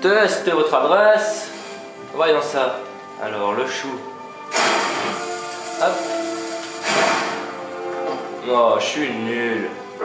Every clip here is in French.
Testez votre adresse. Voyons ça. Alors, le chou. Hop. Oh, je suis nul.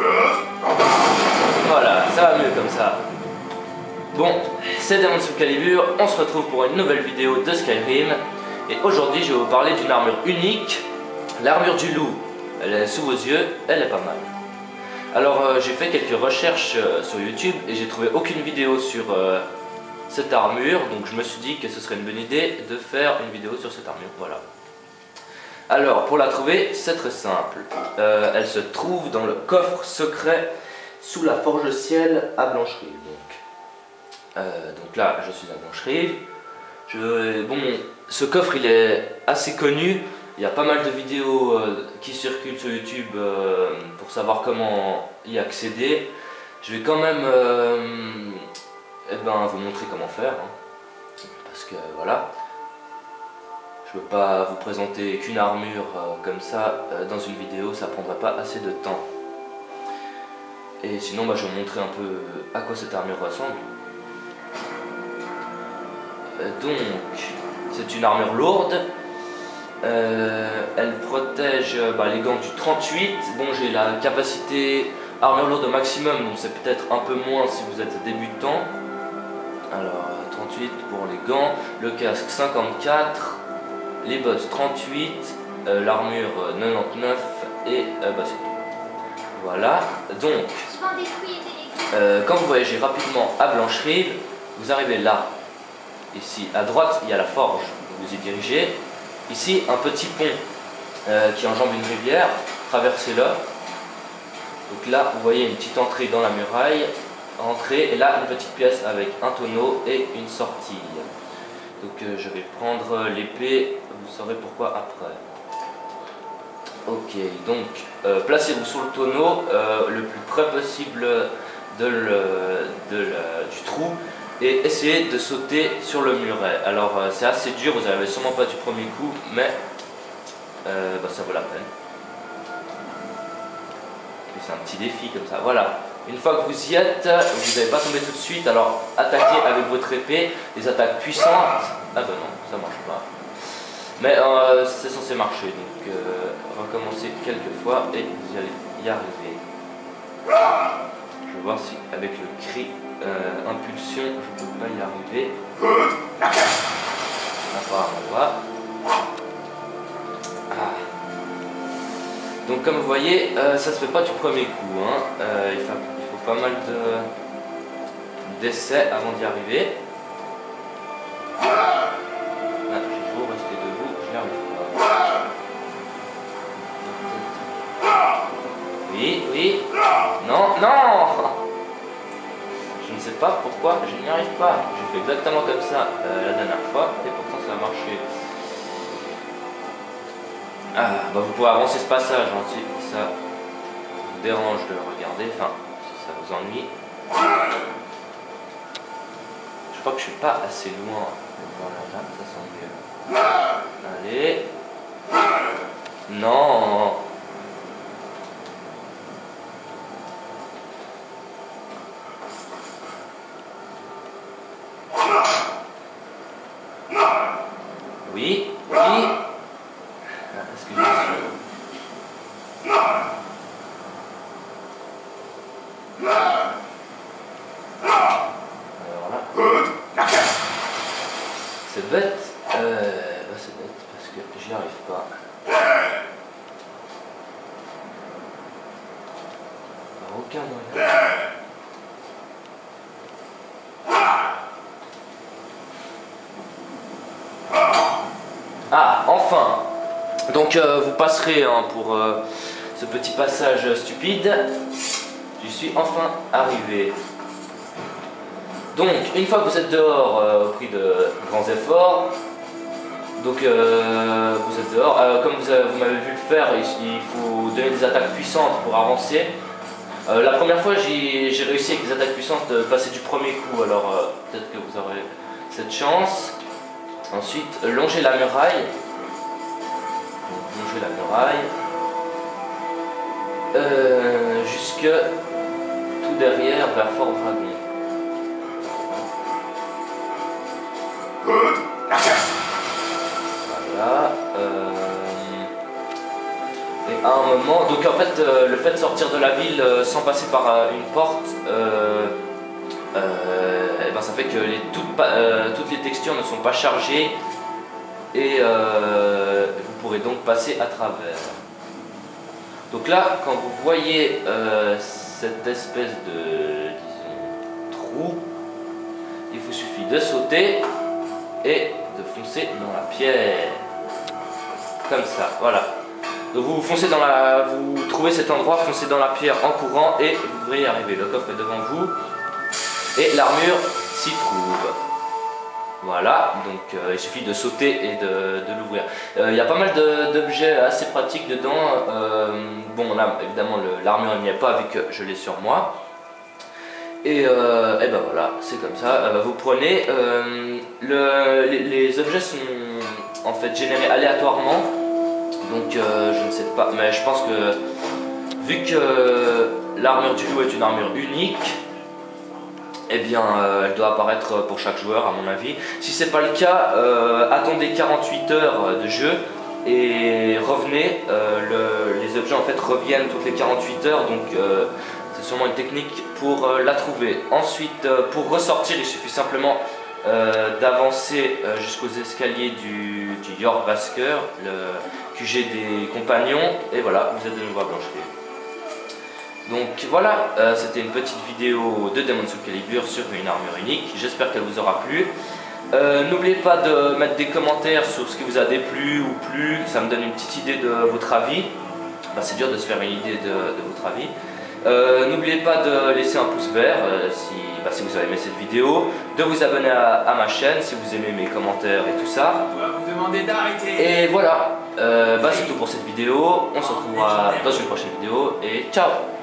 Voilà, ça va mieux comme ça. Bon, c'est Demon Soul Calibur. On se retrouve pour une nouvelle vidéo de Skyrim. Et aujourd'hui, je vais vous parler d'une armure unique. L'armure du loup. Elle est sous vos yeux, elle est pas mal. Alors, j'ai fait quelques recherches sur YouTube et j'ai trouvé aucune vidéo sur cette armure. Donc, je me suis dit que ce serait une bonne idée de faire une vidéo sur cette armure. Voilà. Alors, pour la trouver, c'est très simple. Elle se trouve dans le coffre secret sous la forge ciel à Blancherive. Donc là, je suis à Blancherive. Bon, ce coffre, il est assez connu. Il y a pas mal de vidéos qui circulent sur YouTube pour savoir comment y accéder. Je vais quand même vous montrer comment faire. Parce que voilà. Je ne peux pas vous présenter qu'une armure comme ça dans une vidéo, ça prendrait pas assez de temps. Et sinon, je vais vous montrer un peu à quoi cette armure ressemble. Donc, c'est une armure lourde. Elle protège les gants du 38. Bon, j'ai la capacité armure lourde au maximum, donc c'est peut-être un peu moins si vous êtes débutant. Alors, 38 pour les gants, le casque 54. Les bottes 38, l'armure 99 et c'est tout. Voilà, donc quand vous voyagez rapidement à Blancherive, vous arrivez là. Ici à droite, il y a la forge, vous y dirigez. Ici, un petit pont qui enjambe une rivière, traversez-le. Donc là, vous voyez une petite entrée dans la muraille. Entrée, et là, une petite pièce avec un tonneau et une sortie. Donc je vais prendre l'épée, vous saurez pourquoi après. Ok, donc placez-vous sous le tonneau le plus près possible du trou et essayez de sauter sur le muret. Alors c'est assez dur, vous n'arrivez sûrement pas du premier coup, mais ça vaut la peine. C'est un petit défi comme ça, voilà. Une fois que vous y êtes, vous n'allez pas tomber tout de suite, alors attaquez avec votre épée, des attaques puissantes. Ah non, ça marche pas. Mais c'est censé marcher, donc recommencez quelques fois et vous allez y arriver. Je vais voir si avec le cri impulsion, je peux pas y arriver. Apparemment pas. Donc comme vous voyez, ça se fait pas du premier coup. Il faut pas mal d'essais avant d'y arriver. J'ai beau rester debout, je n'y arrive pas. Oui, oui. Non, non. Je ne sais pas pourquoi je n'y arrive pas. J'ai fait exactement comme ça la dernière fois et pourtant ça a marché. Vous pouvez avancer ce passage si ça vous dérange de regarder, enfin si ça vous ennuie. Je crois que je suis pas assez loin. Voilà, là, ça sent mieux. Allez. Non. Oui, oui. Est-ce que je suis... Alors là... C'est bête. C'est bête parce que j'y arrive pas. Aucun moyen. Ah, enfin. Donc vous passerez pour ce petit passage stupide. Je suis enfin arrivé. Donc une fois que vous êtes dehors au prix de grands efforts, donc vous êtes dehors, comme vous m'avez vu le faire, il faut donner des attaques puissantes pour avancer. La première fois j'ai réussi avec des attaques puissantes de passer du premier coup, alors peut-être que vous aurez cette chance. Ensuite longez la muraille. Longer la muraille jusque tout derrière vers Fort Dragon. à un moment, donc en fait le fait de sortir de la ville sans passer par une porte, et ben ça fait que toutes les textures ne sont pas chargées et vous pourrez donc passer à travers. Donc là, quand vous voyez cette espèce de, disons, trou, il vous suffit de sauter et de foncer dans la pierre. Comme ça, voilà. Donc vous foncez dans vous trouvez cet endroit, foncez dans la pierre en courant et vous devrez y arriver. Le coffre est devant vous et l'armure s'y trouve. Voilà, donc il suffit de sauter et de l'ouvrir. Il y a pas mal d'objets assez pratiques dedans. Bon, là, évidemment, l'armure n'y est pas vu que je l'ai sur moi. Et ben voilà, c'est comme ça. Vous prenez. Les objets sont en fait générés aléatoirement. Donc je ne sais pas, mais je pense que vu que l'armure du loup est une armure unique, eh bien elle doit apparaître pour chaque joueur à mon avis. Si c'est pas le cas, attendez 48 heures de jeu et revenez. Les objets en fait reviennent toutes les 48 heures, donc c'est sûrement une technique pour la trouver. Ensuite, pour ressortir, il suffit simplement d'avancer jusqu'aux escaliers du Jorrvaskr, le QG des compagnons, et voilà, vous êtes de nouveau à Blancherie. Donc voilà, c'était une petite vidéo de Demon's Soul Calibur sur une armure unique, j'espère qu'elle vous aura plu. N'oubliez pas de mettre des commentaires sur ce qui vous a déplu ou plu, ça me donne une petite idée de votre avis. Bah, c'est dur de se faire une idée de votre avis. N'oubliez pas de laisser un pouce vert si vous avez aimé cette vidéo, de vous abonner à ma chaîne si vous aimez mes commentaires et tout ça. On va vous demander d'arrêter. Et voilà, c'est tout pour cette vidéo, on se retrouvera dans une prochaine vidéo et ciao!